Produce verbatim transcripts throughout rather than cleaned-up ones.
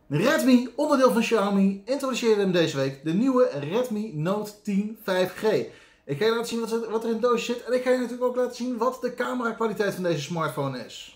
Redmi, onderdeel van Xiaomi, introduceerde hem deze week, de nieuwe Redmi Note tien vijf G. Ik ga je laten zien wat, wat er in het doosje zit en ik ga je natuurlijk ook laten zien wat de camera kwaliteit van deze smartphone is.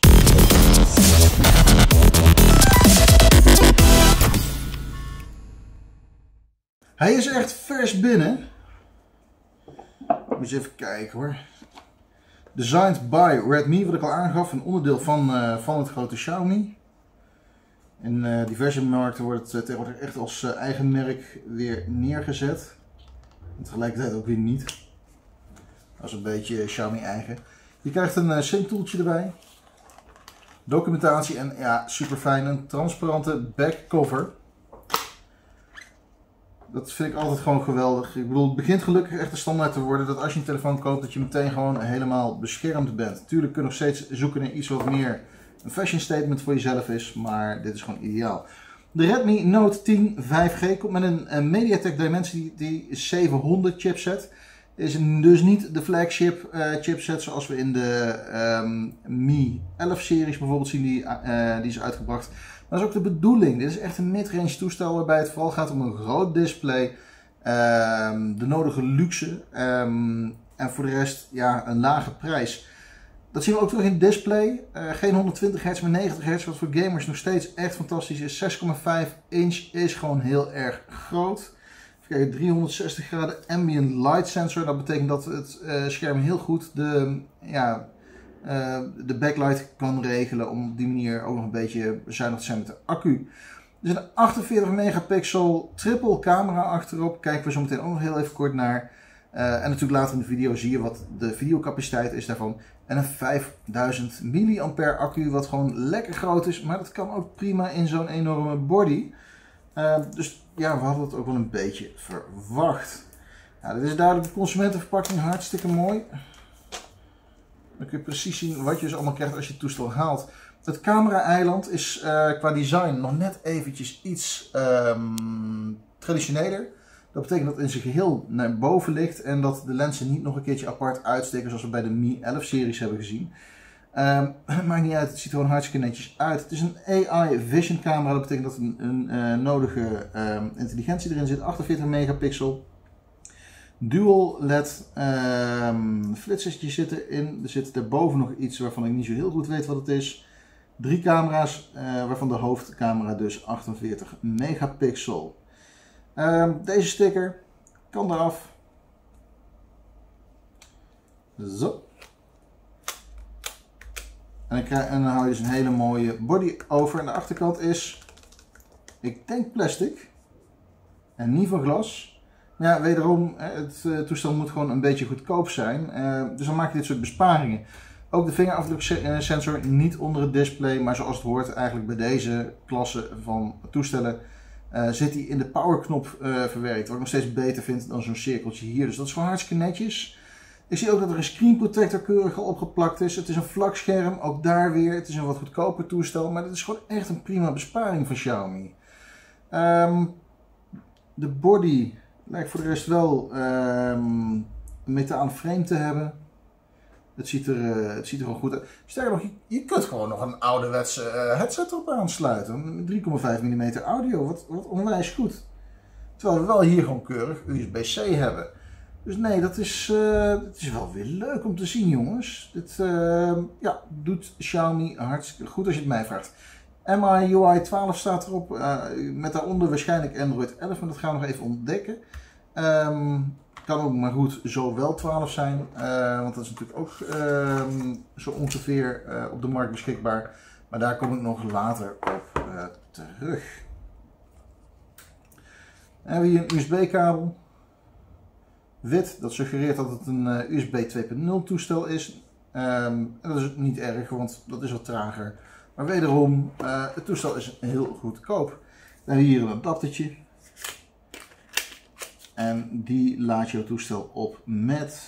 Hij is echt vers binnen. Moet je even kijken hoor. Designed by Redmi, wat ik al aangaf, een onderdeel van, uh, van het grote Xiaomi. In uh, diverse markten wordt het uh, tegenwoordig echt als uh, eigen merk weer neergezet. En tegelijkertijd ook weer niet. Dat is een beetje uh, Xiaomi eigen. Je krijgt een uh, SIM-toeltje erbij. Documentatie en ja, super fijn, een transparante backcover. Dat vind ik altijd gewoon geweldig. Ik bedoel, het begint gelukkig echt de standaard te worden dat als je een telefoon koopt dat je meteen gewoon helemaal beschermd bent. Natuurlijk kun je nog steeds zoeken naar iets wat meer een fashion statement voor jezelf is, maar dit is gewoon ideaal. De Redmi Note tien vijf G komt met een, een MediaTek Dimensity zevenhonderd chipset. Is dus niet de flagship uh, chipset zoals we in de um, Mi elf series bijvoorbeeld zien, die, uh, die is uitgebracht. Maar dat is ook de bedoeling. Dit is echt een mid-range toestel waarbij het vooral gaat om een groot display, um, de nodige luxe um, en voor de rest ja, een lage prijs. Dat zien we ook terug in het display. Uh, geen honderdtwintig hertz, maar negentig hertz, wat voor gamers nog steeds echt fantastisch is. zes komma vijf inch is gewoon heel erg groot. Even kijken, driehonderdzestig graden ambient light sensor. Dat betekent dat het uh, scherm heel goed de, ja, uh, de backlight kan regelen. Om op die manier ook nog een beetje zuinig te zijn met de accu. Er zit een achtenveertig megapixel triple camera achterop. Kijken we zo meteen ook nog heel even kort naar. Uh, en natuurlijk later in de video zie je wat de videocapaciteit is daarvan. En een vijfduizend milliampère accu wat gewoon lekker groot is. Maar dat kan ook prima in zo'n enorme body. Uh, dus ja, we hadden het ook wel een beetje verwacht. Nou, dit is duidelijk de consumentenverpakking, hartstikke mooi. Dan kun je precies zien wat je dus allemaal krijgt als je het toestel haalt. Het camera-eiland is uh, qua design nog net eventjes iets um, traditioneler. Dat betekent dat het in zijn geheel naar boven ligt en dat de lenzen niet nog een keertje apart uitsteken zoals we bij de Mi elf series hebben gezien. Um, maakt niet uit, het ziet er gewoon hartstikke netjes uit. Het is een A I vision camera, dat betekent dat er een, een uh, nodige um, intelligentie erin zit. achtenveertig megapixel. Dual L E D um, flitsertjes zitten in. Er zit daarboven nog iets waarvan ik niet zo heel goed weet wat het is. Drie camera's, uh, waarvan de hoofdcamera dus achtenveertig megapixel. Um, deze sticker kan eraf. Zo. En dan, krijg, en dan hou je dus een hele mooie body over. En de achterkant is, ik denk plastic. En niet van glas. Maar ja, wederom, het uh, toestel moet gewoon een beetje goedkoop zijn. Uh, dus dan maak je dit soort besparingen. Ook de vingerafdruksensor niet onder het display. Maar zoals het hoort eigenlijk bij deze klasse van toestellen. Uh, zit hij in de powerknop uh, verwerkt. Wat ik nog steeds beter vind dan zo'n cirkeltje hier. Dus dat is gewoon hartstikke netjes. Ik zie ook dat er een screen protector keurig al opgeplakt is. Het is een vlak scherm, ook daar weer. Het is een wat goedkoper toestel, maar dit is gewoon echt een prima besparing van Xiaomi. Um, de body lijkt voor de rest wel um, een metalen frame te hebben. Het ziet er, uh, het ziet er gewoon goed uit. Sterker nog, je, je kunt gewoon nog een ouderwetse uh, headset op aansluiten. drie komma vijf millimeter audio, wat, wat onwijs goed. Terwijl we wel hier gewoon keurig U S B C hebben. Dus nee, dat is, uh, dat is wel weer leuk om te zien, jongens. Dit uh, ja, doet Xiaomi hartstikke goed als je het mij vraagt. M I U I twaalf staat erop, uh, met daaronder waarschijnlijk Android elf, maar dat gaan we nog even ontdekken. Um, kan ook maar goed zo wel twaalf zijn, uh, want dat is natuurlijk ook uh, zo ongeveer uh, op de markt beschikbaar. Maar daar kom ik nog later op uh, terug. Dan hebben we hier een U S B-kabel. Wit, dat suggereert dat het een uh, U S B twee punt nul toestel is. Um, dat is niet erg, want dat is wat trager. Maar wederom, uh, het toestel is heel goedkoop. Dan hebben we hier een adaptertje. En die laat je toestel op met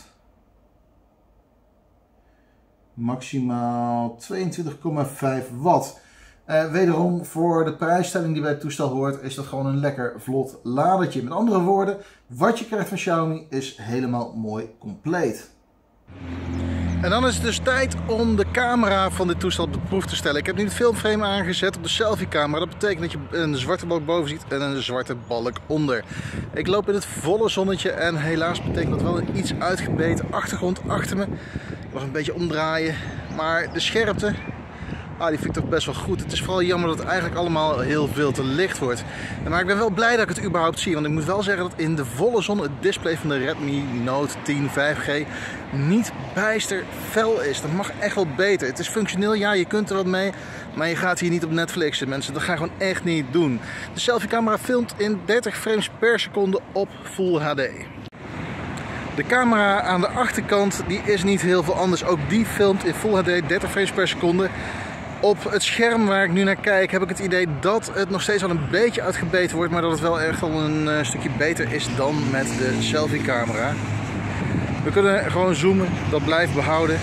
maximaal tweeëntwintig komma vijf watt. Uh, wederom, voor de prijsstelling die bij het toestel hoort, is dat gewoon een lekker vlot ladertje. Met andere woorden, wat je krijgt van Xiaomi is helemaal mooi compleet. En dan is het dus tijd om de camera van dit toestel op de proef te stellen. Ik heb nu het filmframe aangezet op de selfie camera. Dat betekent dat je een zwarte balk boven ziet en een zwarte balk onder. Ik loop in het volle zonnetje en helaas betekent dat wel een iets uitgebeten achtergrond achter me. Ik mag een beetje omdraaien, maar de scherpte, ah, die vind ik toch best wel goed. Het is vooral jammer dat het eigenlijk allemaal heel veel te licht wordt. Maar ik ben wel blij dat ik het überhaupt zie. Want ik moet wel zeggen dat in de volle zon het display van de Redmi Note tien vijf G niet bijster fel is. Dat mag echt wel beter. Het is functioneel, ja, je kunt er wat mee. Maar je gaat hier niet op Netflixen, mensen. Dat ga je gewoon echt niet doen. De selfiecamera filmt in dertig frames per seconde op Full H D. De camera aan de achterkant die is niet heel veel anders. Ook die filmt in Full H D dertig frames per seconde. Op het scherm waar ik nu naar kijk heb ik het idee dat het nog steeds wel een beetje uitgebeten wordt. Maar dat het wel echt wel een uh, stukje beter is dan met de selfiecamera. We kunnen gewoon zoomen, dat blijft behouden.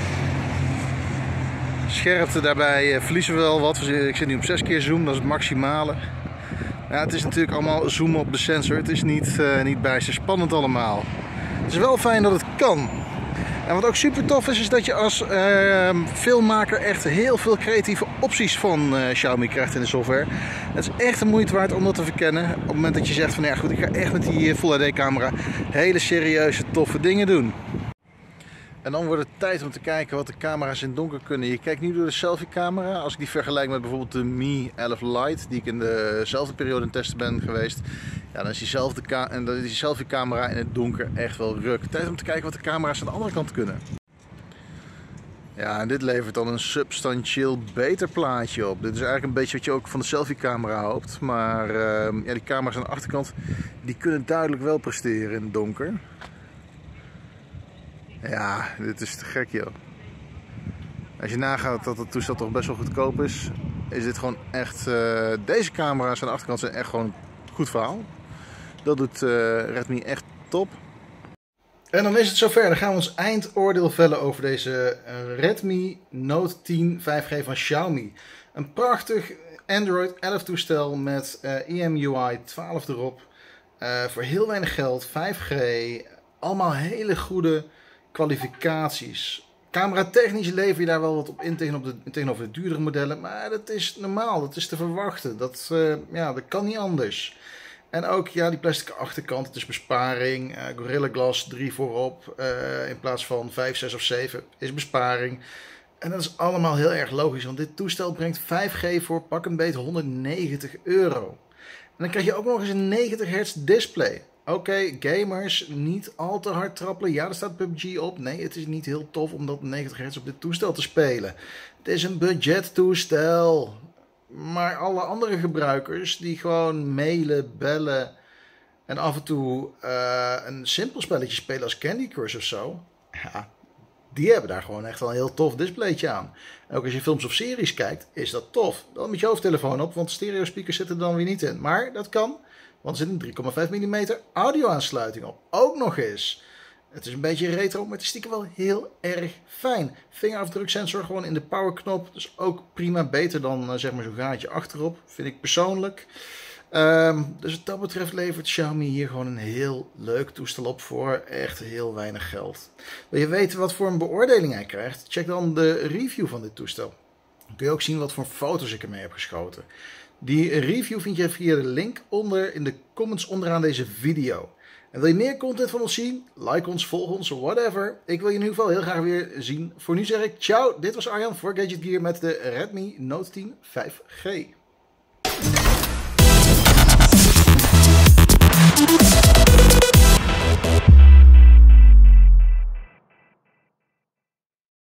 Scherpte daarbij uh, verliezen we wel wat. Ik zit nu op zes keer zoom, dat is het maximale. Ja, het is natuurlijk allemaal zoomen op de sensor. Het is niet, uh, niet bijster spannend allemaal. Het is wel fijn dat het kan. En wat ook super tof is, is dat je als uh, filmmaker echt heel veel creatieve opties van uh, Xiaomi krijgt in de software. Het is echt de moeite waard om dat te verkennen. Op het moment dat je zegt van ja goed, ik ga echt met die Full H D camera hele serieuze toffe dingen doen. En dan wordt het tijd om te kijken wat de camera's in donker kunnen. Je kijkt nu door de selfie camera. Als ik die vergelijk met bijvoorbeeld de Mi elf Lite, die ik in dezelfde periode aan het testen ben geweest. Ja, dan is diezelfde en dan is die selfie camera in het donker echt wel ruk. Tijd om te kijken wat de camera's aan de andere kant kunnen. Ja, en dit levert dan een substantieel beter plaatje op. Dit is eigenlijk een beetje wat je ook van de selfie camera hoopt. Maar uh, ja, die camera's aan de achterkant die kunnen duidelijk wel presteren in het donker. Ja, dit is te gek joh. Als je nagaat dat het toestel toch best wel goedkoop is, is dit gewoon echt... Uh, deze camera's aan de achterkant zijn echt gewoon een goed verhaal. Dat doet uh, Redmi echt top. En dan is het zover. Dan gaan we ons eindoordeel vellen over deze Redmi Note tien vijf G van Xiaomi. Een prachtig Android elf toestel met uh, E M U I twaalf erop. Uh, voor heel weinig geld, vijf G. Allemaal hele goede kwalificaties. Camera technisch lever je daar wel wat op in tegenover de, tegenover de duurdere modellen. Maar dat is normaal, dat is te verwachten. Dat, uh, ja, dat kan niet anders. En ook ja, die plastic achterkant, het is besparing. Uh, Gorilla Glass drie voorop uh, in plaats van vijf, zes of zeven is besparing. En dat is allemaal heel erg logisch, want dit toestel brengt vijf G voor pak een beet honderdnegentig euro. En dan krijg je ook nog eens een negentig hertz display. Oké, okay, gamers, niet al te hard trappelen. Ja, er staat P U B G op. Nee, het is niet heel tof om dat negentig hertz op dit toestel te spelen. Het is een budgettoestel. Maar alle andere gebruikers die gewoon mailen, bellen en af en toe uh, een simpel spelletje spelen als Candy Crush of zo. Ja, die hebben daar gewoon echt wel een heel tof displaytje aan. En ook als je films of series kijkt, is dat tof. Dan met je hoofdtelefoon op, want stereo speakers zitten er dan weer niet in. Maar dat kan, want er zit een drie komma vijf millimeter audio aansluiting op. Ook nog eens. Het is een beetje retro, maar het is stiekem wel heel erg fijn. Vingerafdruksensor gewoon in de powerknop. Dus ook prima, beter dan uh, zeg maar zo'n gaatje achterop. Vind ik persoonlijk. Um, dus wat dat betreft levert Xiaomi hier gewoon een heel leuk toestel op voor echt heel weinig geld. Wil je weten wat voor een beoordeling hij krijgt? Check dan de review van dit toestel. Dan kun je ook zien wat voor foto's ik ermee heb geschoten. Die review vind je via de link onder in de comments onderaan deze video. En wil je meer content van ons zien? Like ons, volg ons, whatever. Ik wil je in ieder geval heel graag weer zien. Voor nu zeg ik ciao, dit was Arjan voor Gadget Gear met de Redmi Note tien vijf G.